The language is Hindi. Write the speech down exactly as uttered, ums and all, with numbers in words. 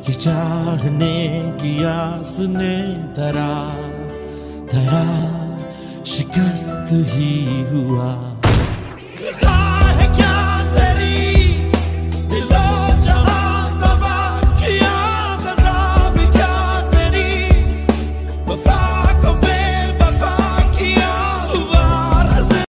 कि चाहने की आस ने धरा धरा शिकस्त ही हुआ।